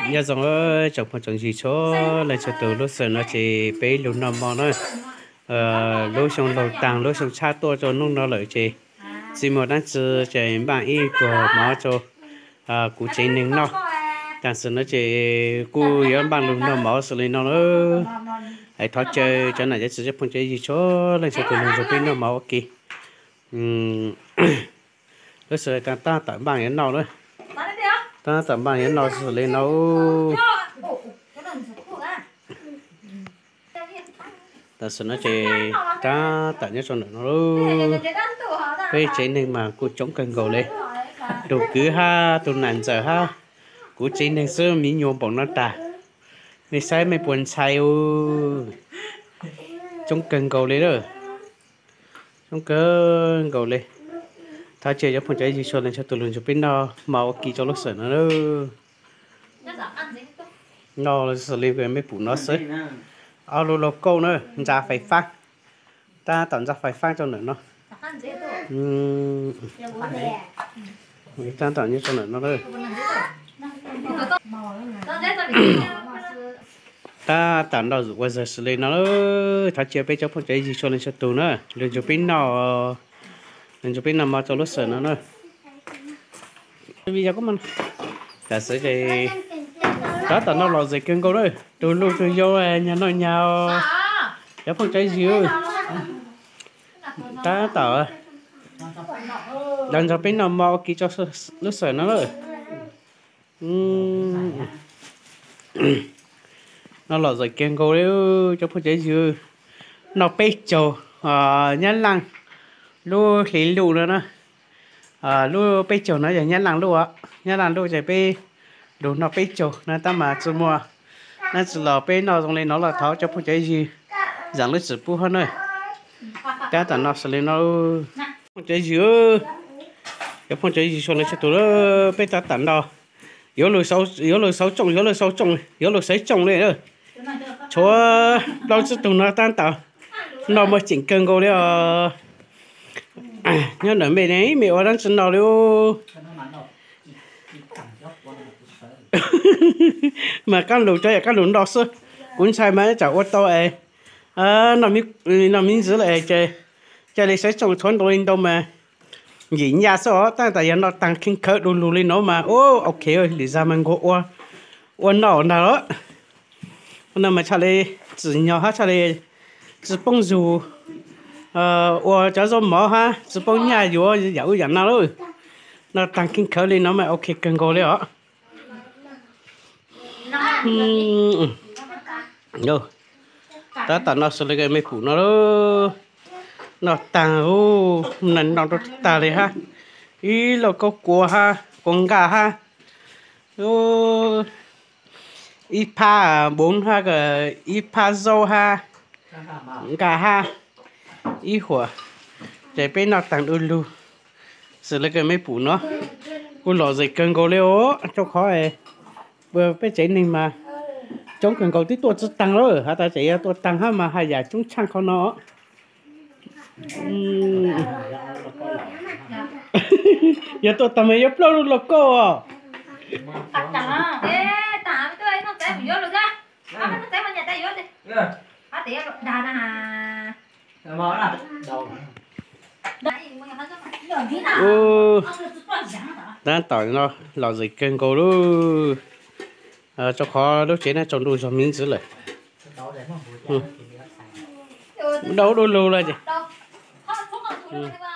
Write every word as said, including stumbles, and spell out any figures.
nhớ rằng ở trong phần trong gì số là cho từ lúc giờ nó chỉ bé lúc năm mò nữa ờ lúc xong đầu tàng lúc xong cha tua cho nung nó lợi chị chỉ một đàn chứ chỉ bạn y của nó cho à cụ chỉ nên nó但是nó chỉ cụ yếu bằng lúc năm mò xử lý nó nữa hãy thoát chơi cho này để sử dụng phần chơi gì số là cho từ lúc cho bên nó mò kì ừm lúc giờ ta ta tận bằng những nào nữa ta tận bằng những nào xử lý nó ta sẽ nói chị ta tận nhất cho nó luôn bây chế nên mà cô chống cần cầu lên đồ cứ ha đồ nản giờ ha cô chế nên sơ mi nhôm bọn nó ta mình sai mình buồn sai ô chống cần cầu lên rồi chống cần cầu lên ta chơi cho phong trái gì cho nên cho tụi mình cho bên nó màu kỳ cho lúc sửa nó nữa nó là xử lý về mấy phụ nó sấy ao lô lô câu nữa ra phải phăng ta tận ra phải phăng cho nữa nó ừm ta tận như cho nữa nó thôi ta tận đâu rồi giờ xử lý nó ta chơi bây giờ phong trái gì cho nên cho tụi nó lên cho bên nó lên cho bên nó mà cho lúc sửa nó nữa bây giờ có mình ta sẽ chơi đó tao nó lò gì kiêng câu đấy tôi luôn tôi vô nhà nó nhau để phong trái dừa ta tao lần sau bên nào mau kỹ cho nước sợi nó rồi nó lò gì kiêng câu đấy cho phong trái dừa nó bê chầu nhăn lăng lu khí lù nữa nè lu bê chầu nó giờ nhăn lăng lu á nhăn lăng lu giờ bê đồ nó bê chầu nó ta mà chưa mua nó chỉ là bê nó trong này nó là tháo cho phong trái gì dạng lịch sử bu hơn rồi ta tận nó sẽ lên nó phong trái gì ơ cái phong trái gì cho nó sẽ tụi nó bê ta tận đó yếu lối sáu yếu lối sáu trồng yếu lối sáu trồng yếu lối sáu trồng này nữa chúa đâu sẽ tụi nó tan tạo nó mới chỉnh cân câu đấy à nhớ nói mày đấy mày ở đang chân nào đấy mà các lũ chơi các lũ đỏ sơ cuốn sai mà chả ô tô ấy à nó mi nó mi giữ lại chơi chơi lấy sẽ trồng thốn đồ lên đâu mà nhỉ nhà số ta tại vì nó tăng kinh khởi đồ lù lên nó mà ô ok ơi lý ra mình có ô ô nào nào đó nó mà chơi lấy chỉ nhau hát chơi lấy chỉ bông dù ờ ô cho rồi mở ha chỉ bông nhà dù dạo dạo nào rồi nó tăng kinh khởi lên nó mà ok cần go đấy ạ yo ta tận nó xử lý cái mấy phụ nó nó tàng ô nền nó ta đấy ha ý là có cua ha con gà ha ô ít pa bốn ha cái ít pa dâu ha gà ha ít火để bên nó tàng đôi lu xử lý cái mấy phụ nó cô lò gì cần cô liêu cho khó ấy vừa bé chế nên mà chống cần cầu tí tuổi chỉ tăng rồi hả ta chỉ tuổi tăng ha mà hai giờ chúng chăng con nó giờ tôi tầm ấy upload luôn lộc cô à tặng ê tặng cái ấy nó té vô được ra nó té vào nhà tay vô đi á té đà nè mở là đầu ừ đang tỏi nó lò gì cần cầu luôn à, cho khó lúc chế này trồng đuôi cho miếng dưới lại đấu đôi lù là gì